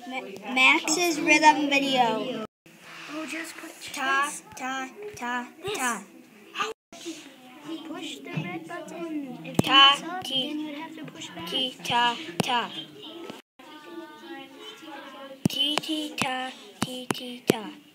Max's rhythm video. Oh, just put Ta, ta, ta, ta. Push the red button. If you Ta, mess up, ti, then you'd have to push back. ti, ta, ta. Ti, ti, ta, ti, ti, ta.